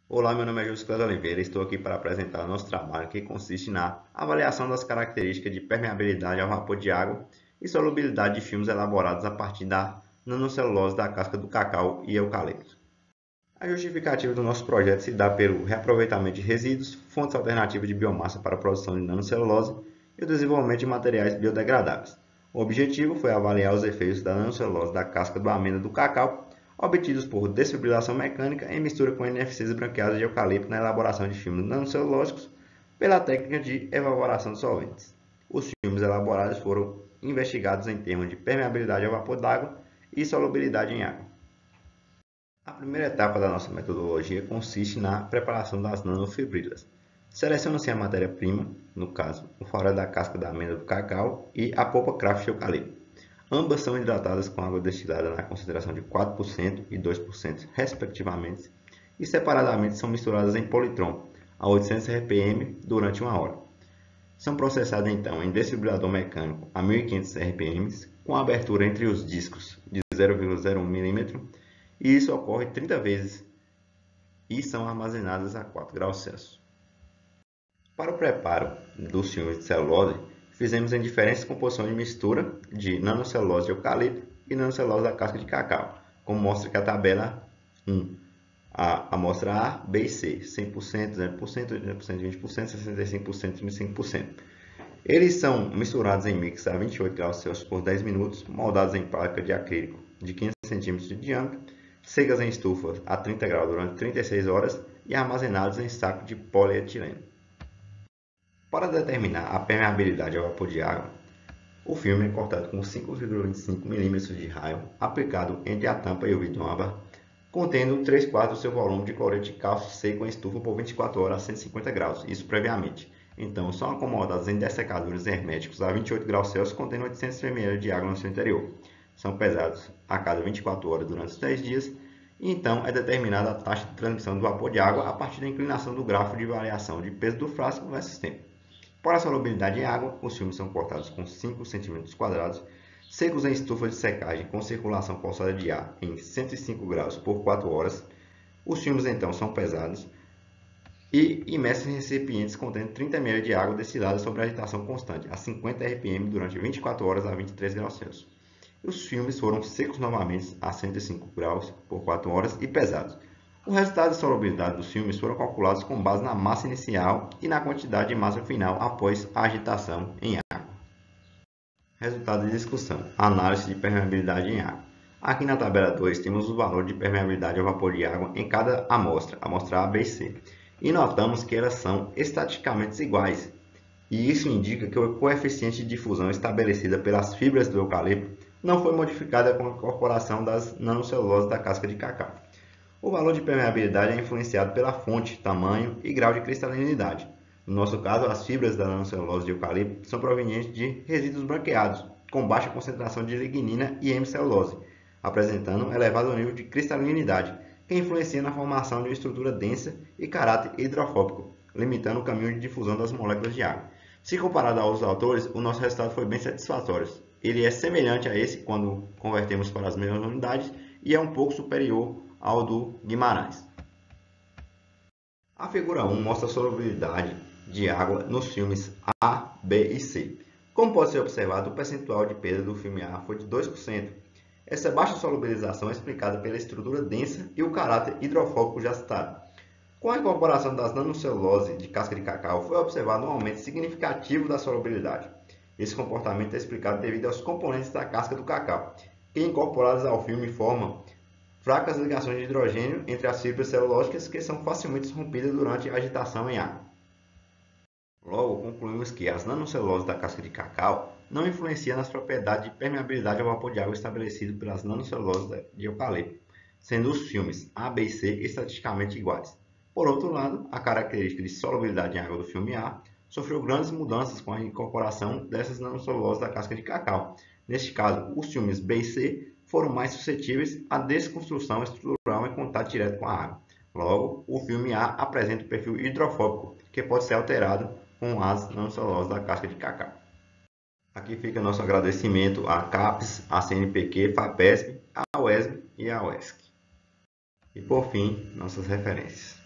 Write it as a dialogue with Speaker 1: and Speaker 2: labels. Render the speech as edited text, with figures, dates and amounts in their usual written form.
Speaker 1: Olá, meu nome é José Cláudio Oliveira e estou aqui para apresentar nosso trabalho que consiste na avaliação das características de permeabilidade ao vapor de água e solubilidade de filmes elaborados a partir da nanocelulose da casca do cacau e eucalipto. A justificativa do nosso projeto se dá pelo reaproveitamento de resíduos, fontes alternativas de biomassa para a produção de nanocelulose e o desenvolvimento de materiais biodegradáveis. O objetivo foi avaliar os efeitos da nanocelulose da casca da amêndoa do cacau obtidos por desfibrilação mecânica em mistura com NFCs branqueados de eucalipto na elaboração de filmes nanocelulósicos pela técnica de evaporação de solventes. Os filmes elaborados foram investigados em termos de permeabilidade ao vapor d'água e solubilidade em água. A primeira etapa da nossa metodologia consiste na preparação das nanofibrilas. Seleciona-se a matéria-prima, no caso, o farol da casca da amêndoa do cacau e a polpa craft de eucalipto. Ambas são hidratadas com água destilada na concentração de 4% e 2%, respectivamente, e separadamente são misturadas em politron a 800 rpm durante 1 hora. São processadas então em desfibrilador mecânico a 1500 rpm, com abertura entre os discos de 0,01 mm, e isso ocorre 30 vezes e são armazenadas a 4 graus Celsius. Para o preparo dos filmes de celulose, fizemos em diferentes composições de mistura de nanocelulose de eucalipto e nanocelulose da casca de cacau, como mostra aqui a tabela 1. A amostra A, B e C, 100%, 0%, 80%, 20%, 65%, 35%. Eles são misturados em mix a 28 graus Celsius por 10 minutos, moldados em placa de acrílico de 15 cm de diâmetro, secas em estufa a 30 graus durante 36 horas e armazenados em saco de polietileno. Para determinar a permeabilidade ao vapor de água, o filme é cortado com 5,25 mm de raio aplicado entre a tampa e o vidro âmbar, contendo 3/4 do seu volume de cloreto de cálcio seco em estufa por 24 horas a 150 graus, isso previamente. Então, são acomodados em dessecadores herméticos a 28 graus Celsius, contendo 800 ml de água no seu interior. São pesados a cada 24 horas durante os 10 dias, e então é determinada a taxa de transmissão do vapor de água a partir da inclinação do gráfico de variação de peso do frasco versus tempo. Para a solubilidade em água, os filmes são cortados com 5 cm², secos em estufa de secagem com circulação forçada de ar em 105 graus por 4 horas. Os filmes então são pesados e imersos em recipientes contendo 30 ml de água destilada sob agitação constante, a 50 rpm durante 24 horas a 23 graus Celsius. Os filmes foram secos novamente a 105 graus por 4 horas e pesados. O resultado de solubilidade dos filmes foram calculados com base na massa inicial e na quantidade de massa final após a agitação em água. Resultado de discussão. Análise de permeabilidade em água. Aqui na tabela 2 temos o valor de permeabilidade ao vapor de água em cada amostra, amostra A, B e C. E notamos que elas são estaticamente iguais. E isso indica que o coeficiente de difusão estabelecida pelas fibras do eucalipto não foi modificada com a incorporação das nanoceluloses da casca de cacau. O valor de permeabilidade é influenciado pela fonte, tamanho e grau de cristalinidade. No nosso caso, as fibras da nanocelulose de eucalipto são provenientes de resíduos branqueados, com baixa concentração de lignina e hemicelulose, apresentando um elevado nível de cristalinidade, que influencia na formação de uma estrutura densa e caráter hidrofóbico, limitando o caminho de difusão das moléculas de água. Se comparado aos autores, o nosso resultado foi bem satisfatório. Ele é semelhante a esse quando convertemos para as mesmas unidades e é um pouco superior ao do Guimarães. A figura 1 mostra a solubilidade de água nos filmes A, B e C. Como pode ser observado, o percentual de perda do filme A foi de 2%. Essa baixa solubilização é explicada pela estrutura densa e o caráter hidrofóbico já citado. Com a incorporação das nanocelulose de casca de cacau, foi observado um aumento significativo da solubilidade. Esse comportamento é explicado devido aos componentes da casca do cacau, que incorporados ao filme formam fracas ligações de hidrogênio entre as fibras celulósicas que são facilmente rompidas durante a agitação em água. Logo, concluímos que as nanoceluloses da casca de cacau não influenciam nas propriedades de permeabilidade ao vapor de água estabelecido pelas nanoceluloses de eucalipto, sendo os filmes A, B e C estatisticamente iguais. Por outro lado, a característica de solubilidade em água do filme A sofreu grandes mudanças com a incorporação dessas nanoceluloses da casca de cacau. Neste caso, os filmes B e C foram mais suscetíveis à desconstrução estrutural em contato direto com a água. Logo, o filme A apresenta um perfil hidrofóbico, que pode ser alterado com as nanoceluloses da casca de cacau. Aqui fica nosso agradecimento à CAPES, à CNPq, FAPESP, à UESB e à UESC. E por fim, nossas referências.